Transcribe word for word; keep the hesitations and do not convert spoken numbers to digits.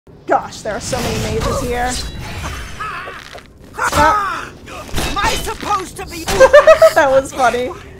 Gosh, there are so many mages here. Stop. Am I supposed to be? That was funny.